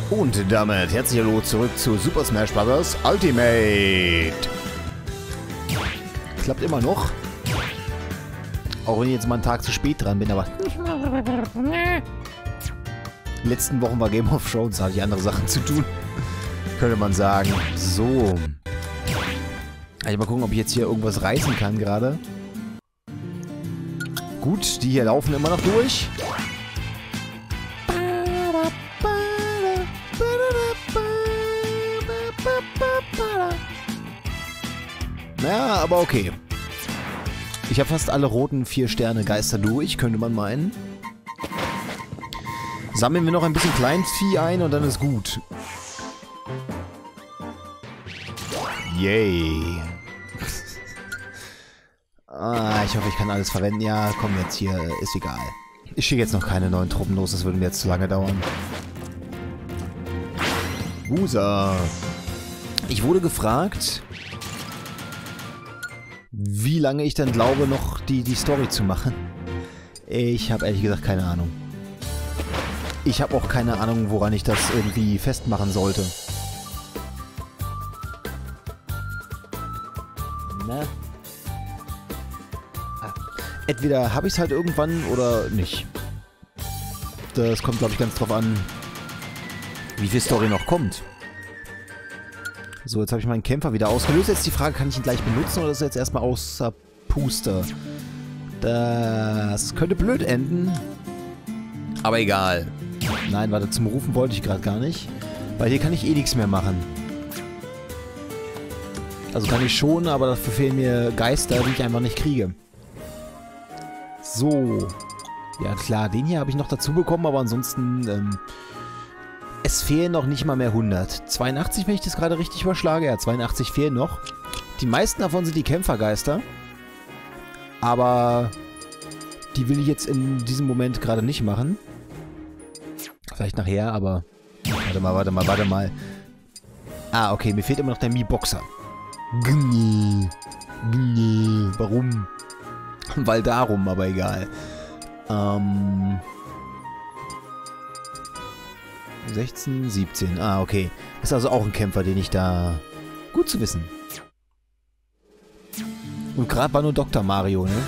Und damit herzlich hallo zurück zu Super Smash Bros. Ultimate. Klappt immer noch. Auch wenn ich jetzt mal einen Tag zu spät dran bin, aber... Die letzten Wochen war Game of Thrones, da hatte ich andere Sachen zu tun. Könnte man sagen. So. Also mal gucken, ob ich jetzt hier irgendwas reißen kann gerade. Gut, die hier laufen immer noch durch. Naja, aber okay. Ich habe fast alle roten 4-Sterne-Geister durch, könnte man meinen. Sammeln wir noch ein bisschen Kleinvieh ein und dann ist gut. Yay. Ich hoffe, ich kann alles verwenden. Ja, komm jetzt hier. Ist egal. Ich schicke jetzt noch keine neuen Truppen los. Das würde mir jetzt zu lange dauern. Busa. Ich wurde gefragt, wie lange ich dann glaube, noch die Story zu machen. Ich habe ehrlich gesagt keine Ahnung. Ich habe auch keine Ahnung, woran ich das irgendwie festmachen sollte. Na? Entweder habe ich es halt irgendwann oder nicht. Das kommt, glaube ich, ganz drauf an, wie viel Story noch kommt. So, jetzt habe ich meinen Kämpfer wieder ausgelöst. Jetzt die Frage, kann ich ihn gleich benutzen oder ist er jetzt erstmal außer Puste? Das könnte blöd enden. Aber egal. Nein, warte, zum Rufen wollte ich gerade gar nicht. Weil hier kann ich eh nichts mehr machen. Also kann ich schon, aber dafür fehlen mir Geister, die ich einfach nicht kriege. So. Ja klar, den hier habe ich noch dazu bekommen, aber ansonsten... es fehlen noch nicht mal mehr 100. 82, wenn ich das gerade richtig überschlage. Ja, 82 fehlen noch. Die meisten davon sind die Kämpfergeister. Aber die will ich jetzt in diesem Moment gerade nicht machen. Vielleicht nachher, aber... Warte mal. Ah, okay, mir fehlt immer noch der Mii-Boxer. Warum? Weil darum, aber egal. 16, 17. Ah, okay. Ist also auch ein Kämpfer, den ich da... Gut zu wissen. Und gerade war nur Dr. Mario, ne?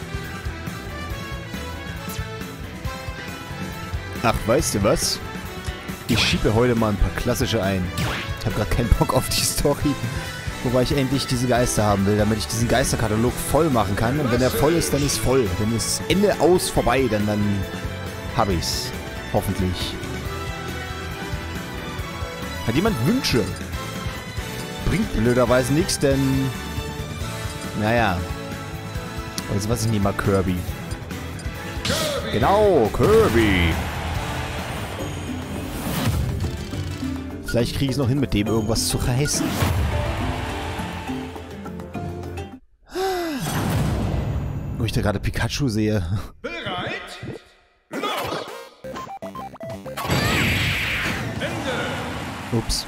Ach, weißt du was? Ich schiebe heute mal ein paar klassische ein. Ich habe gerade keinen Bock auf die Story. Wobei ich endlich diese Geister haben will, damit ich diesen Geisterkatalog voll machen kann. Und wenn er voll ist, dann ist voll. Wenn es Ende aus vorbei, dann habe ich's. Hoffentlich. Hat jemand Wünsche? Bringt blöderweise nichts, denn... Naja. Jetzt weiß ich nicht mal Kirby. Genau, Kirby. Vielleicht kriege ich es noch hin, mit dem irgendwas zu reißen. Wo ich da gerade Pikachu sehe. Bereit? Los! Ende! Ups.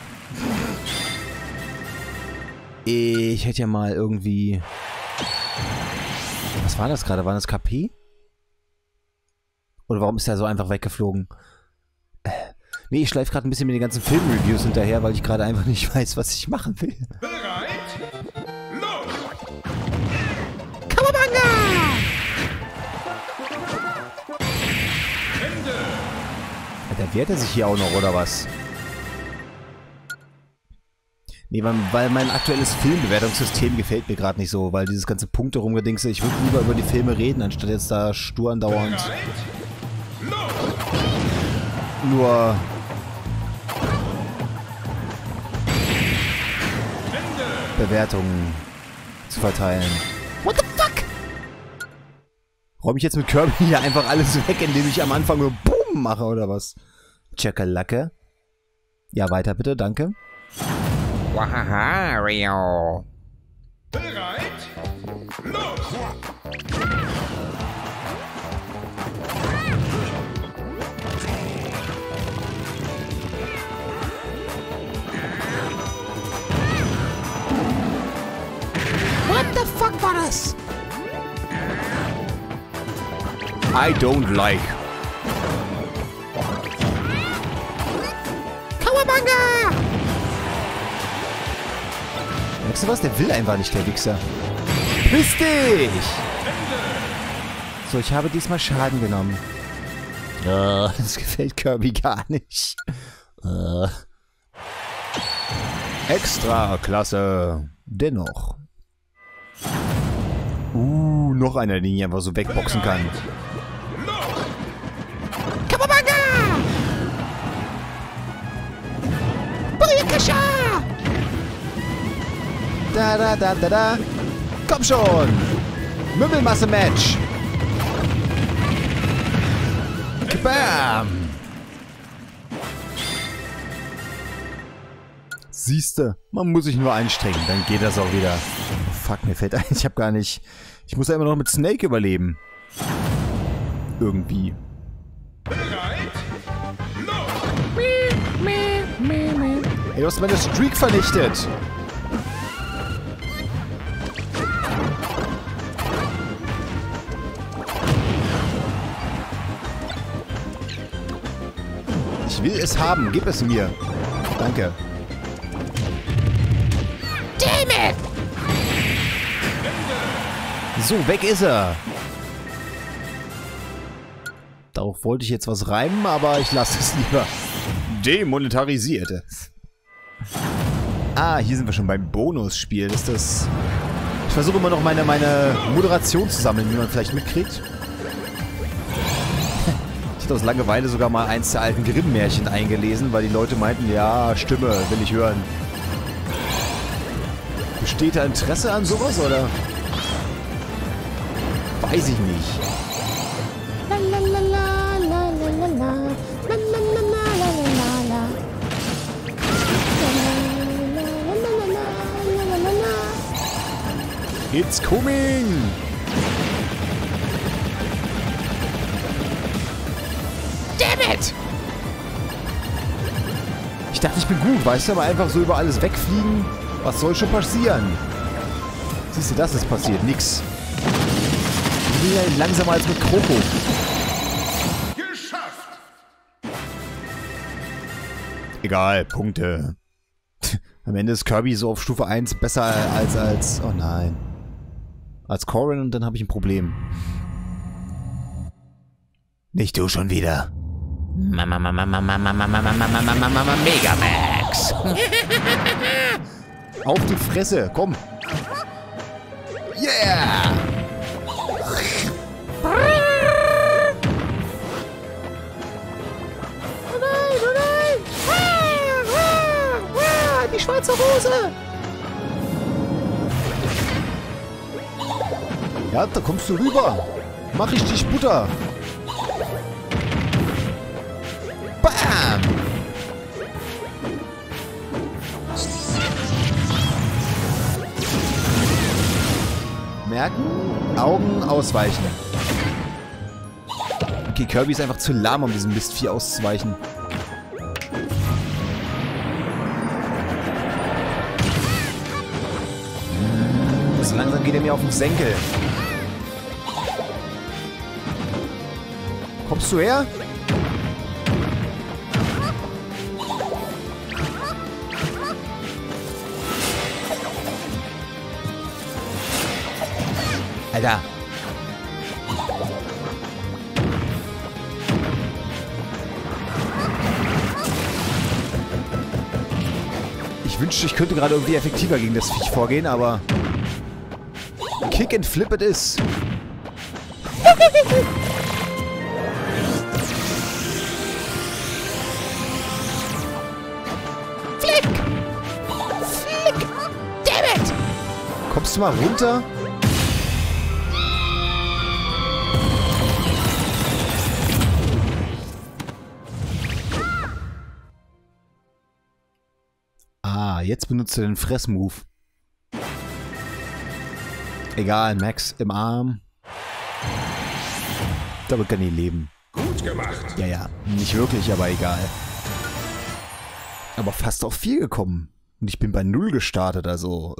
Ich hätte ja mal irgendwie... Was war das gerade? War das KP? Oder warum ist der so einfach weggeflogen? Nee, ich schleife gerade ein bisschen mit den ganzen Filmreviews hinterher, weil ich gerade einfach nicht weiß, was ich machen will. Bereit? Los! Kawabanga! Ende! Da wehrt er sich hier auch noch, oder was? Nee, weil mein aktuelles Filmbewertungssystem gefällt mir gerade nicht so, weil dieses ganze Punkte rumgedingse, ich würde lieber über die Filme reden, anstatt jetzt da stur andauernd Bereit? Los! nur Ende! Bewertungen zu verteilen. What the fuck? Räume ich jetzt mit Kirby hier einfach alles weg, indem ich am Anfang nur BOOM mache, oder was? Tschakalacke. Ja, weiter bitte, danke. Wahahario. Bereit? Los! What the fuck war das? I don't like. Kawabanga! Merkst du was? Der will einfach nicht, der Wichser. Piss dich! So, ich habe diesmal Schaden genommen. Das gefällt Kirby gar nicht. Extra klasse. Dennoch. Noch einer, den ich einfach so wegboxen kann. Kawabanga! Booyakasha! Da. Komm schon! Mümmelmasse-Match! Bam! Siehste, man muss sich nur anstrengen, dann geht das auch wieder. Oh, fuck, mir fällt ein, ich habe gar nicht... Ich muss ja immer noch mit Snake überleben. Irgendwie. Bereit? Los! Ey, du hast meine Streak vernichtet. Ich will es haben. Gib es mir. Danke. Damn it! So, weg ist er. Darauf wollte ich jetzt was reimen, aber ich lasse es lieber. Demonetarisiert. Ah, hier sind wir schon beim Bonusspiel. Ist das... Ich versuche immer noch meine Moderation zu sammeln, wie man vielleicht mitkriegt. Ich hatte aus Langeweile sogar mal eins der alten Grimm-Märchen eingelesen, weil die Leute meinten, ja, Stimme, will ich hören. Besteht da Interesse an sowas, oder? Weiß ich nicht. It's coming! Damn it! Ich dachte, ich bin gut, weißt du, aber einfach so über alles wegfliegen. Was soll schon passieren? Siehst du, das ist passiert. Nix. Ich bin ja langsamer als mit Kroko. Geschafft! Egal, Punkte. Am Ende ist Kirby so auf Stufe 1 besser als... Oh nein. Als Corrin und dann habe ich ein Problem. Nicht du schon wieder. Megamax. Auf die Fresse, komm. Yeah! Oh nein, oh nein! Die schwarze Rose! Ja, da kommst du rüber. Mach ich dich Butter. Bam! Merken, Augen ausweichen. Okay, Kirby ist einfach zu lahm, um diesem Mistvieh auszuweichen. So langsam geht er mir auf den Senkel. Kommst du her? Alter. Ich wünschte, ich könnte gerade irgendwie effektiver gegen das Viech vorgehen, aber... Kick and flip it is. Flick! Flick! Damn it! Kommst du mal runter? Ah, jetzt benutzt er den Fressmove. Egal, Max im Arm. Damit kann ich leben. Gut gemacht. Ja, nicht wirklich, aber egal. Aber fast auf 4 gekommen. Und ich bin bei 0 gestartet, also,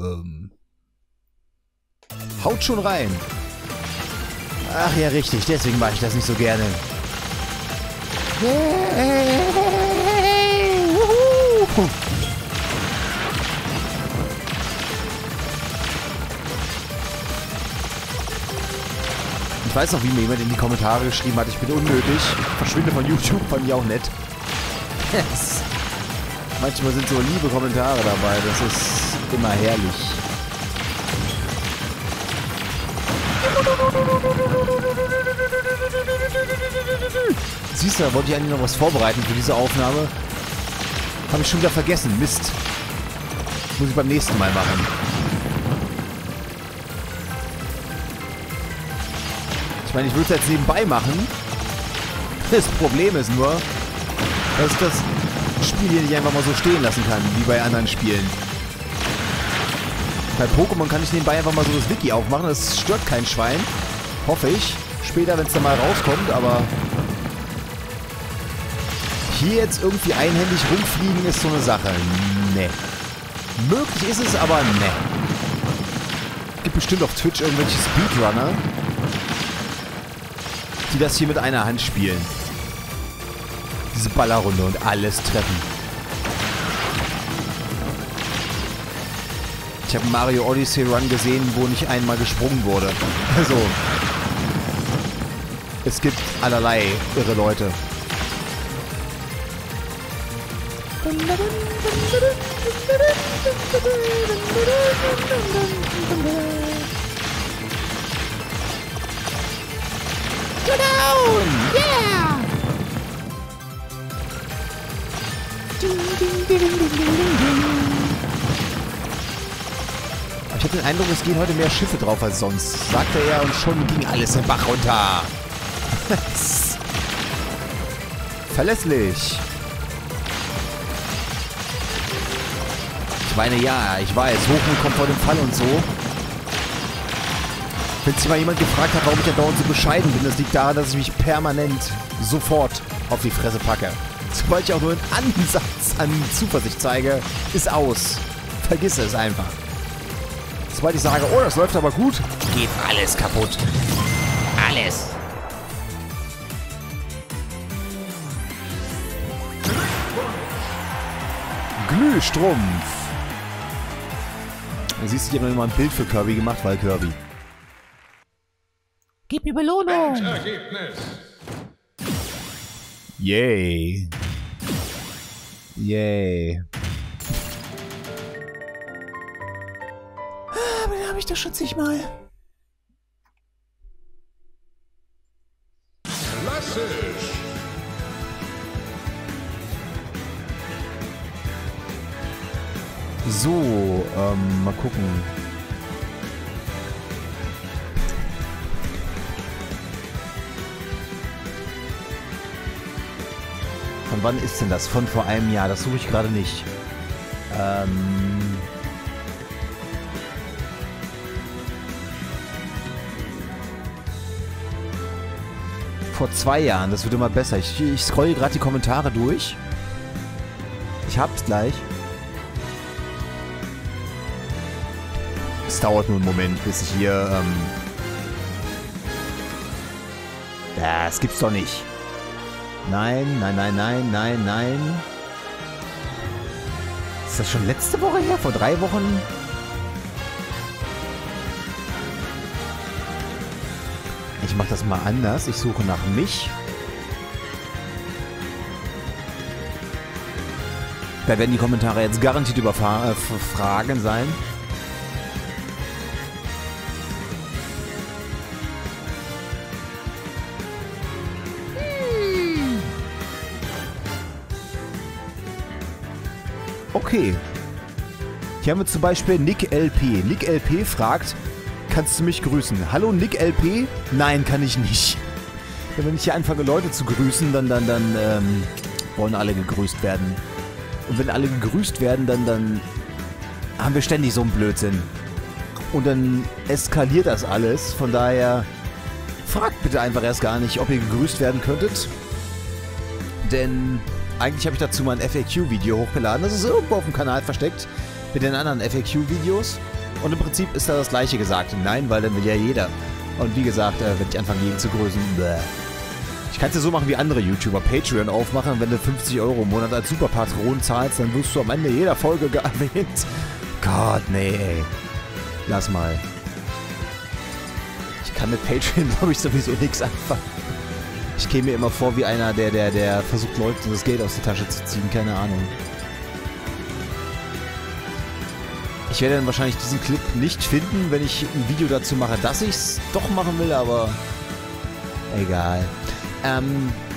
haut schon rein. Ach ja, richtig, deswegen mache ich das nicht so gerne. Ich weiß noch, wie mir jemand in die Kommentare geschrieben hat, ich bin unnötig. Verschwinde von YouTube, fand ich auch nett. Yes. Manchmal sind so liebe Kommentare dabei, das ist immer herrlich. Siehst du, da wollte ich eigentlich noch was vorbereiten für diese Aufnahme. Habe ich schon wieder vergessen. Mist. Muss ich beim nächsten Mal machen. Ich meine, ich würde es jetzt nebenbei machen. Das Problem ist nur, dass ich das Spiel hier nicht einfach mal so stehen lassen kann, wie bei anderen Spielen. Bei Pokémon kann ich nebenbei einfach mal so das Wiki aufmachen. Das stört kein Schwein. Hoffe ich. Später, wenn es dann mal rauskommt, aber hier jetzt irgendwie einhändig rumfliegen ist so eine Sache. Nee. Möglich ist es, aber nee. Gibt bestimmt auf Twitch irgendwelche Speedrunner, die das hier mit einer Hand spielen. Diese Ballerrunde und alles treffen. Ich habe einen Mario Odyssey Run gesehen, wo nicht einmal gesprungen wurde. Also, es gibt allerlei irre Leute. Go down! Yeah! Ich habe den Eindruck, es gehen heute mehr Schiffe drauf als sonst, sagte er, und schon ging alles im Bach runter. Verlässlich. Ich meine, ja, ich weiß, Hochmut kommt vor dem Fall und so. Wenn sich mal jemand gefragt hat, warum ich ja dauernd so bescheiden bin, das liegt daran, dass ich mich permanent sofort auf die Fresse packe. Sobald ich auch nur einen Ansatz an Zuversicht zeige, ist aus. Vergiss es einfach. Sobald ich sage, oh, das läuft aber gut, geht alles kaputt. Alles. Glühstrumpf. Da siehst du, ich habe noch mal ein Bild für Kirby gemacht, weil Kirby. Gib mir Belohnung. Endergebnis. Yay. Yay. Aber den habe ich doch schon zigmal. Klassisch. So, mal gucken. Von wann ist denn das? Von vor einem Jahr. Das suche ich gerade nicht. Vor 2 Jahren. Das wird immer besser. Ich scrolle gerade die Kommentare durch. Ich hab's gleich. Es dauert nur einen Moment, bis ich hier... Das gibt's doch nicht. Nein, nein, nein, nein, nein, nein. Ist das schon letzte Woche her? Vor 3 Wochen? Ich mache das mal anders. Ich suche nach mich. Da werden die Kommentare jetzt garantiert über Fragen sein. Okay. Hier haben wir zum Beispiel Nick LP. Nick LP fragt, kannst du mich grüßen? Hallo Nick LP? Nein, kann ich nicht. Wenn ich hier anfange, Leute zu grüßen, dann wollen alle gegrüßt werden. Und wenn alle gegrüßt werden, dann haben wir ständig so einen Blödsinn. Und dann eskaliert das alles. Von daher, fragt bitte einfach erst gar nicht, ob ihr gegrüßt werden könntet. Denn eigentlich habe ich dazu mal ein FAQ-Video hochgeladen. Das ist irgendwo auf dem Kanal versteckt mit den anderen FAQ-Videos. Und im Prinzip ist da das gleiche gesagt. Nein, weil dann will ja jeder. Und wie gesagt, wenn ich anfange, jeden zu grüßen, bäh. Ich kann es ja so machen wie andere YouTuber. Patreon aufmachen. Wenn du 50 € im Monat als Superpatron zahlst, dann wirst du am Ende jeder Folge erwähnt. Gott, nee, ey. Lass mal. Ich kann mit Patreon, glaube ich, sowieso nichts anfangen. Ich käme mir immer vor wie einer, der versucht, Leuten das Geld aus der Tasche zu ziehen. Keine Ahnung. Ich werde dann wahrscheinlich diesen Clip nicht finden, wenn ich ein Video dazu mache, dass ich es doch machen will, aber egal.